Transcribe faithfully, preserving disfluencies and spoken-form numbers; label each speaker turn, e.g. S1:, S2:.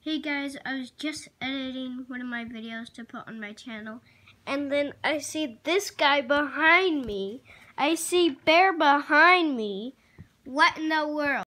S1: Hey guys, I was just editing one of my videos to put on my channel, and then I see this guy behind me. I see Bear behind me. What in the world?